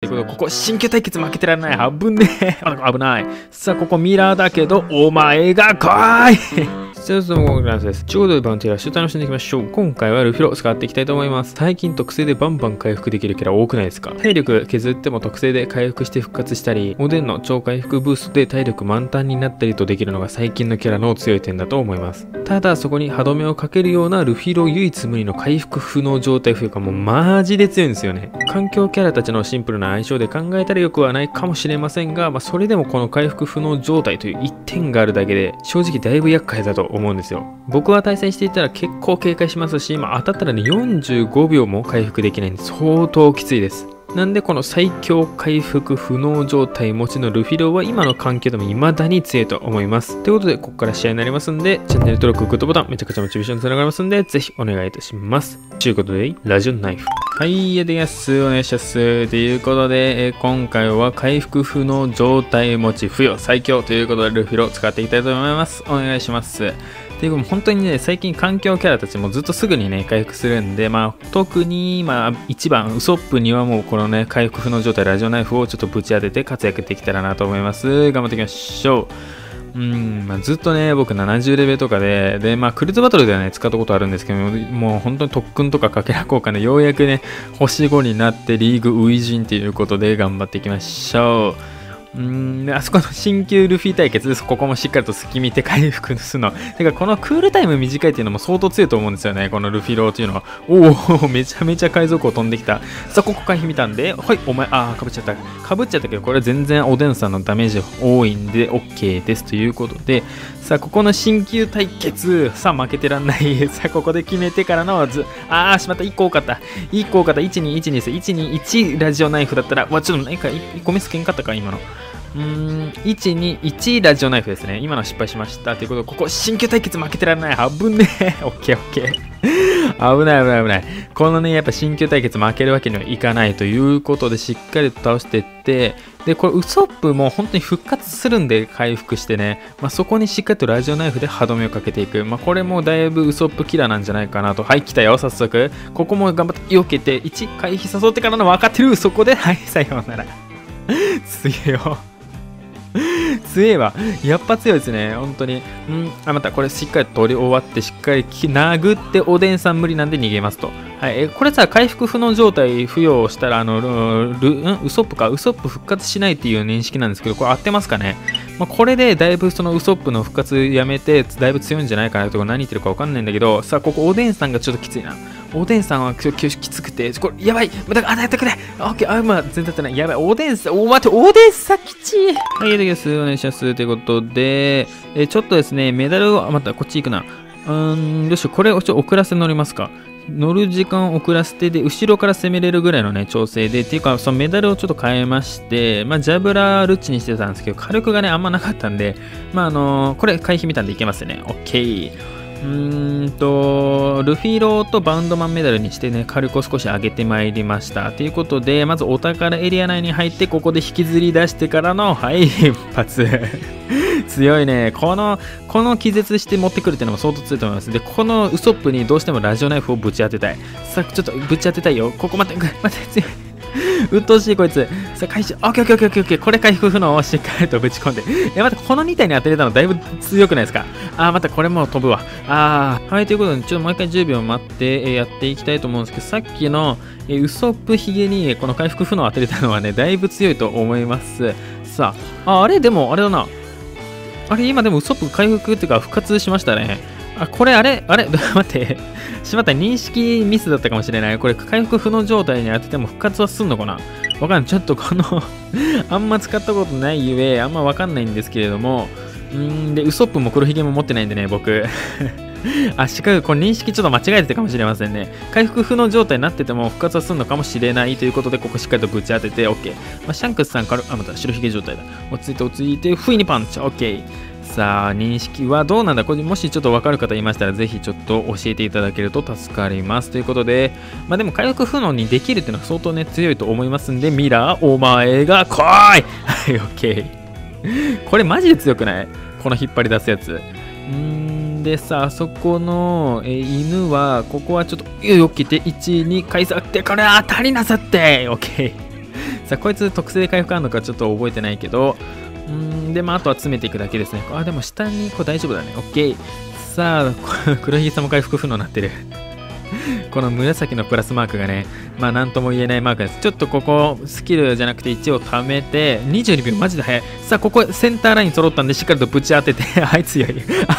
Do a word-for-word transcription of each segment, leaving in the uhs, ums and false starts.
いうことで、ここ、新旧対決負けてられない。危ねえ。危ない。さあ、ここミラーだけど、お前が来いそうそう、もうグランスです。ということで、バウンティーラッシュ楽しんでいきましょう。今回はルフィロ使っていきたいと思います。最近特性でバンバン回復できるキャラ多くないですか？体力削っても特性で回復して復活したり、おでんの超回復ブーストで体力満タンになったりとできるのが最近のキャラの強い点だと思います。ただ、そこに歯止めをかけるようなルフィロ唯一無二の回復不能状態というか、もうマジで強いんですよね。環境キャラたちのシンプルな相性で考えたらよくはないかもしれませんが、まあ、それでもこの回復不能状態という一点があるだけで、正直だいぶ厄介だと思うんですよ。僕は対戦していたら結構警戒しますし、まあ、当たったらね、よんじゅうごびょうも回復できないんで相当きついです。なんでこの最強回復不能状態持ちのルフィロは今の環境でも未だに強いと思います。ということで、ここから試合になりますんで、チャンネル登録、グッドボタン、めちゃくちゃモチベーションにつながりますんで、ぜひお願いいたします。ということで、ラジオナイフ。はい、やっていきます。お願いします。ということで、えー、今回は回復不能状態持ち付与最強ということで、ルフィロを使っていきたいと思います。お願いします。っていうか本当にね、最近環境キャラたちもずっとすぐにね、回復するんで、まあ、特に、まあ、いちばん、ウソップにはもうこのね、回復不能状態、ラジオナイフをちょっとぶち当てて活躍できたらなと思います。頑張っていきましょう。うん、まあ、ずっとね、僕ななじゅうレベルとかで、で、まあ、クルーズバトルではね、使ったことあるんですけど、もう本当に特訓とかかけら効果で、ようやくね、星ごになってリーグ初陣ということで頑張っていきましょう。うーん、であそこの新旧ルフィ対決です。ここもしっかりと隙見て回復するの。てか、このクールタイム短いっていうのも相当強いと思うんですよね。このルフィローっていうのは。おお、めちゃめちゃ海賊王飛んできた。さあ、ここ回避見たんで、はい、お前、あー、かぶっちゃった。かぶっちゃったけど、これ全然おでんさんのダメージ多いんで OK です。ということで、さあ、ここの新旧対決、さあ、負けてらんない。さあ、ここで決めてからのず、あー、しまった。いっこ多かった。いっこ多かった。いちにいちにです。いちにいちラジオナイフだったら、わ、ちょっとなんかいっこめつけんかったか、今の。うーん、いちにいちラジオナイフですね。今の失敗しました。ということで、ここ、新旧対決負けてられない。危ねえ。オッケーオッケー。危ない危ない危ない。このね、やっぱ新旧対決負けるわけにはいかないということで、しっかりと倒していって、で、これ、ウソップも本当に復活するんで、回復してね、まあ、そこにしっかりとラジオナイフで歯止めをかけていく。まあ、これもだいぶウソップキラーなんじゃないかなと。はい、来たよ、早速。ここも頑張って、避けて、いち回避誘ってからの分かってる。そこで、はい、さようなら。強いよ。強えわ。やっぱ強いですね。本当に。んあ、またこれしっかり取り終わって、しっかり殴って、おでんさん無理なんで逃げますと。はい。え、これさ、回復不能状態付与したら、あの、ル、んウソップか。ウソップ復活しないっていう認識なんですけど、これ合ってますかね？まあ、これでだいぶそのウソップの復活やめて、だいぶ強いんじゃないかなとか何言ってるかわかんないんだけど、さあ、ここおでんさんがちょっときついな。おでんさんはききつくて、これやばい。また、あ、やってくれ。オッケー、あ、まあ、全然やってない。やばい。おでんさん、お、待って、おでんさんきちい。はい、いただきます。お願いします。ということで、えちょっとですね、メダルを、あ、また、こっち行くな。うーん、よし、これをちょっと遅らせ乗りますか。乗る時間を遅らせて、で、後ろから攻めれるぐらいのね、調整で、っていうか、そのメダルをちょっと変えまして、まあ、ジャブラルッチにしてたんですけど、火力がね、あんまなかったんで、まあ、あのー、これ回避見たんでいけますね。オッケー。うーんと、ルフィローとバウンドマンメダルにしてね、火力を少し上げてまいりました。ということで、まずお宝エリア内に入って、ここで引きずり出してからの、はい、一発。強いね。この、この気絶して持ってくるっていうのも相当強いと思います。で、このウソップにどうしてもラジオナイフをぶち当てたい。さあ、ちょっとぶち当てたいよ。ここ待って、待って、強い。うっとうしいこいつ。さあ、回収。オッケーオッケーオッケーオッケー。これ回復不能をしっかりとぶち込んで。え、待って、このに体に当てれたのだいぶ強くないですか？あー、またこれも飛ぶわ。あー。はい、ということで、ちょっともう一回じゅうびょう待って、えー、やっていきたいと思うんですけど、さっきの、えー、ウソップヒゲにこの回復不能を当てれたのはね、だいぶ強いと思います。さあ、あ、あれでも、あれだな。あれ、今でもウソップ回復っていうか復活しましたね。あ、これあれあれ待って。しまった。認識ミスだったかもしれない。これ回復不能状態に当てても復活はすんのかな？わかんない。ちょっとこのあんま使ったことないゆえ、あんまわかんないんですけれども。うーん、で、ウソップも黒ひげも持ってないんでね、僕。あ、しかもこれ認識ちょっと間違えてたかもしれませんね。回復不能状態になってても復活はするのかもしれないということで、ここしっかりとぶち当てて OK。まあ、シャンクスさんから、あ、また白ひげ状態だ。落ち着いて落ち着いて、不意にパンチ。OK。さあ、認識はどうなんだ？これもしちょっと分かる方いましたら、ぜひちょっと教えていただけると助かります。ということで、まあでも回復不能にできるっていうのは相当ね、強いと思いますんで、ミラー、お前が来い。はい、OK。これマジで強くない？この引っ張り出すやつ。うーんでさ、あそこの、え犬は、ここはちょっと、よっきて、いち、に、回避って、これ当たりなさって、OK。 さあ、こいつ特性で回復あるのかちょっと覚えてないけど、うーん、で、まあ、あとは詰めていくだけですね。あ、でも下にこう大丈夫だね。オッケー。さあ、黒ひげさんも回復不能になってる。この紫のプラスマークがね、まあなんとも言えないマークです。ちょっとここスキルじゃなくていちを貯めて、にじゅうにびょうマジで早い。さあここセンターライン揃ったんでしっかりとぶち当てて、あい強い。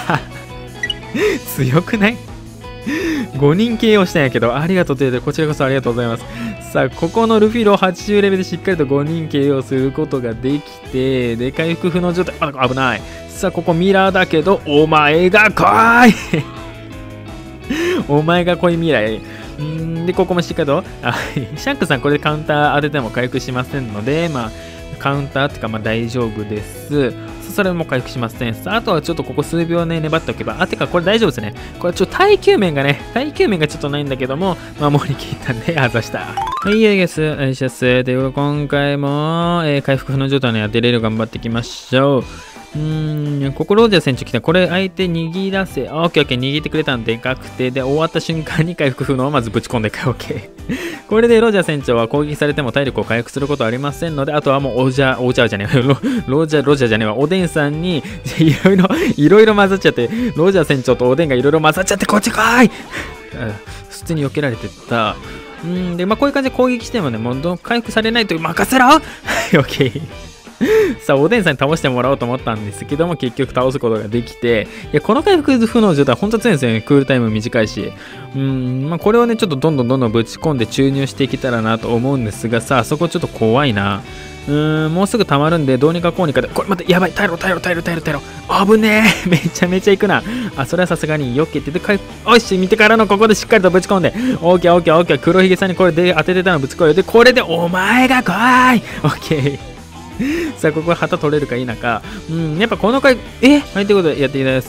強くない？ ご 人 ケーオー したんやけど、ありがとうということで、こちらこそありがとうございます。さあ、ここのルフィロをはちじゅうレベルでしっかりとごにん ケーオー することができて、で、回復不能状態、あ、危ない。さあ、ここミラーだけど、お前が来いお前が来い未来。んで、ここもしっかりと、あシャンクさん、これでカウンター当てても回復しませんので、まあ、カウンターっていうか、まあ大丈夫です。それも回復しません。さあ、あとはちょっとここ数秒ね、粘っておけば。あ、てか、これ大丈夫ですね。これちょっと耐久面がね、耐久面がちょっとないんだけども、守りきったんで外した。はい、いいです。おいします。で、今回も、えー、回復不能状態の当てれる頑張っていきましょう。うーん、ここロージャー船長来た。これ相手握らせ、あ、オッケーオッケー、握ってくれたんでかくて、で、終わった瞬間に回復不能をまずぶち込んでいく。オッケー。これでロージャー船長は攻撃されても体力を回復することはありませんので、あとはもうオージャー、オージャーじゃねえ、ロロージャー、ロージャーじゃねえわ、おでんさんにいろいろ、いろいろ混ざっちゃって、ロージャー船長とおでんがいろいろ混ざっちゃって、こっち来い普通に避けられてった。うんで、まあ、こういう感じで攻撃してもね、もう回復されないと任せろオッケー。さあ、おでんさんに倒してもらおうと思ったんですけども、結局倒すことができて、いや、この回復不能状態、ほんと強いんですよね。クールタイム短いし。うーん、まあ、これをね、ちょっとどんどんどんどんぶち込んで注入していけたらなと思うんですが、さあ、そこちょっと怖いな。うーん、もうすぐ溜まるんで、どうにかこうにかで、これ待って、やばい、耐えろ、耐えろ、耐えろ、耐えろ、耐えろ。危ねえめちゃめちゃいくな。あ、それはさすがによけて、で、かい、おいし、見てからのここでしっかりとぶち込んで、オーケー、オーケー、オーケー、黒ひげさんにこれで当ててたのぶち込むよ。で、これで、お前が来いオッケー。さあ、ここ旗取れるか否か。うん、やっぱこの回、えはい、ということでやっていきます。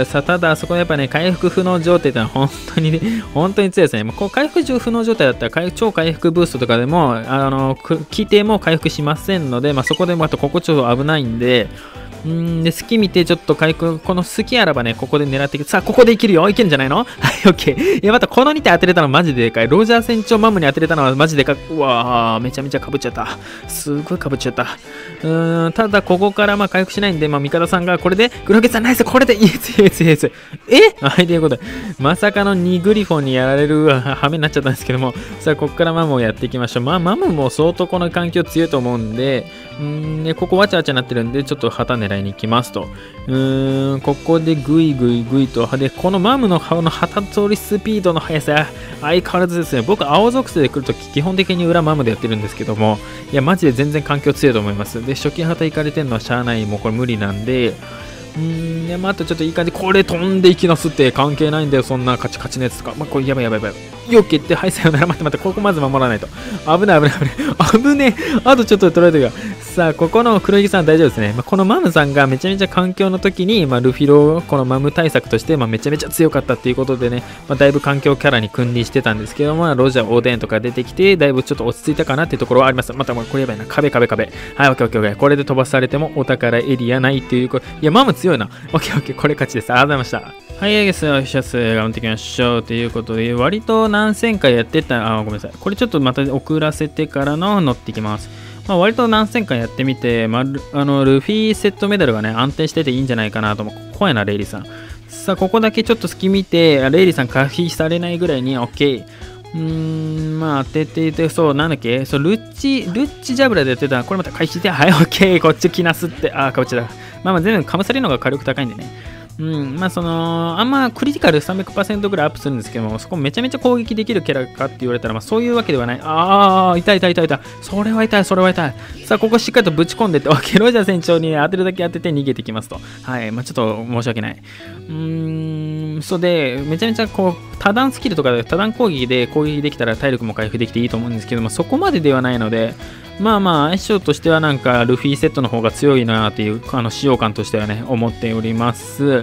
さあ、ただ、そこでやっぱね、回復不能状態ってのは本当にね、本当に強いですね。もうこう回復不能状態だったら、超回復ブーストとかでも、あの、規定も回復しませんので、まあ、そこでもあと、ここちょっと危ないんで、んで、隙見てちょっと回復、この隙あらばね、ここで狙っていく。さあ、ここでいけるよ。いけるんじゃないのはい、オッケー。いや、またこのにて当てれたのマジででかい。ロジャー船長マムに当てれたのはマジでかい。うわー、めちゃめちゃかぶっちゃった。すごいかぶっちゃった。うーん、ただここからまあ回復しないんで、まあ、味方さんがこれで、黒毛さんナイス、これで、イエスイエスイエス。えはい、ということで、まさかのにグリフォンにやられる羽目になっちゃったんですけども、さあ、ここからマムをやっていきましょう。まあ、マムも相当この環境強いと思うんで、うーん、で、ここわちゃわちゃなってるんで、ちょっと旗狙いに行きますと。うーん、ここでグイグイグイと、で、このマムのこの旗取りスピードの速さ、相変わらずですね、僕、青属性で来るとき、基本的に裏マムでやってるんですけども、いや、マジで全然環境強いと思います。で、初期旗行かれてるのはしゃあない、もうこれ無理なんで、うーん、で、まあ、あとちょっといい感じ、これ飛んでいきなすって関係ないんだよ、そんなカチカチのやつとか。まあ、これやばいやばいやばい。よっけって、はい、さよなら、待って待って、ここまず守らないと。危ない危ない危ない。危ねえ。あとちょっとで取られてるから。さあ、ここの黒ひげさん大丈夫ですね。まあ、このマムさんがめちゃめちゃ環境の時に、まあ、ルフィロ、このマム対策として、まあ、めちゃめちゃ強かったっていうことでね、まあ、だいぶ環境キャラに君臨してたんですけども、ロジャー、オーデンとか出てきて、だいぶちょっと落ち着いたかなっていうところはあります。また、これやばいな。壁、壁、壁。はい、オッケーオッケーオッケー。これで飛ばされてもお宝エリアないっていう。いや、マム強いな。オッケーオッケー。これ勝ちです。ありがとうございました。はい、エゲス、おしゃす、頑張っていきましょう。ということで、割と何千回やってた、あ、ごめんなさい。これちょっとまた遅らせてからの乗っていきます。まあ、割と何千回やってみて、まあ、あのルフィセットメダルがね、安定してていいんじゃないかなと思う。怖いな、レイリーさん。さあ、ここだけちょっと隙見て、レイリーさん回避されないぐらいに、OK。うーん、まあ当てていて、そう、なんだっけそう、ルッチ、ルッチジャブラでやってた。これまた回避して、はい、OK。こっち来なすって。あ、こっちだ。まあまあ全部かぶされるのが火力高いんでね。うん、まあその、あんまクリティカル さんびゃくパーセント ぐらいアップするんですけども、そこめちゃめちゃ攻撃できるキャラかって言われたら、まあそういうわけではない。ああ、痛い痛い痛い痛い。それは痛い、それは痛い。さあ、ここしっかりとぶち込んでって、ケロジャー船長に当てるだけ当てて逃げてきますと。はい、まあちょっと申し訳ない。うーん、そうで、めちゃめちゃこう、多段スキルとかで、多段攻撃で攻撃できたら体力も回復できていいと思うんですけども、そこまでではないので、まあまあ相性としてはなんかルフィセットの方が強いなっていうあの使用感としてはね思っております。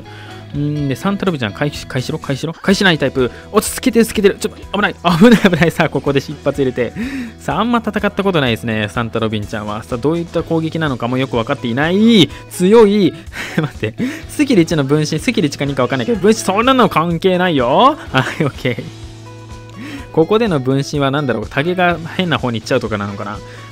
んでサンタロビちゃん回し回しろ回しろ回しないタイプ落ち着けてるつけてるちょっと危ない危ない危ないさあここで一発入れてさああんま戦ったことないですねサンタロビンちゃんはさあどういった攻撃なのかもよく分かっていない強い待ってスキルいちの分身スキルいちかにか分かんないけど分身そんなの関係ないよはい OKここでの分身は何だろうタゲが変な方に行っちゃうとかなのかな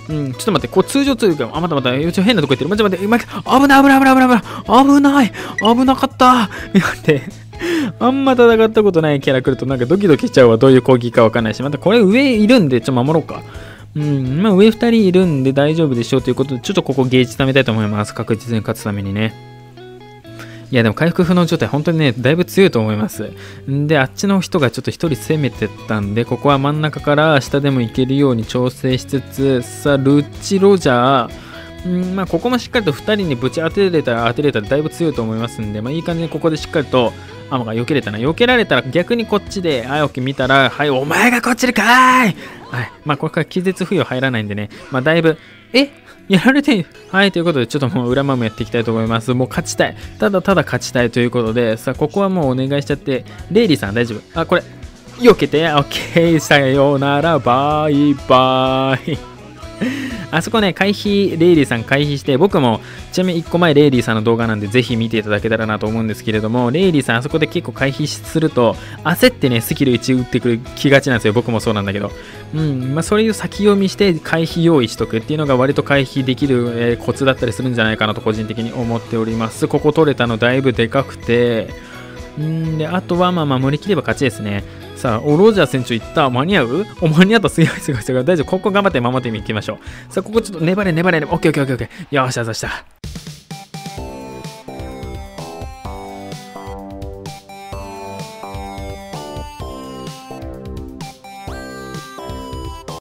うん、ちょっと待って、こう通常通過、あ、またまた、ちょっと変なとこ行ってる。待って待って、待って、危ない危ない危ない危ない危ない危なかった。待って、あんま戦ったことないキャラ来るとなんかドキドキしちゃうわ。どういう攻撃かわかんないし。またこれ上いるんで、ちょっと守ろうか。うん、まあ上ふたりいるんで大丈夫でしょうということで、ちょっとここゲージ貯めたいと思います。確実に勝つためにね。いやでも回復不能状態本当にねだいぶ強いと思います。んであっちの人がちょっと一人攻めてったんで、ここは真ん中から下でも行けるように調整しつつ、さあルッチロジャー、んまあここもしっかりとふたりにぶち当てれたら当てれたらだいぶ強いと思いますんで、まあいい感じでここでしっかりとあ、まあ避けれたな。避けられたら逆にこっちであいおき見たら、はいお前がこっちでかーい、はい、まあこれから気絶付与入らないんでね、まあだいぶえやられてはい、ということで、ちょっともう裏マムやっていきたいと思います。もう勝ちたい。ただただ勝ちたいということで、さあ、ここはもうお願いしちゃって、レイリーさん大丈夫？あ、これ、避けて、オッケー、さようなら、バイバイ。あそこね、回避、レイリーさん回避して、僕も、ちなみにいっこまえレイリーさんの動画なんで、ぜひ見ていただけたらなと思うんですけれども、レイリーさんあそこで結構回避すると、焦ってね、スキルいち打ってくる気がちなんですよ。僕もそうなんだけど。うん、まあ、それを先読みして、回避用意しとくっていうのが割と回避できる、えー、コツだったりするんじゃないかなと、個人的に思っております。ここ取れたのだいぶでかくて、んで、あとはまあ守りきれば勝ちですね。さあ、おロジャー船長行った。間に合うお、間に合った。すごいすごいすごい。大丈夫。ここ頑張って守っていきましょう。さあ、ここちょっと粘れ粘れ。オッケーオッケーオッケー。よっしゃよっしゃ。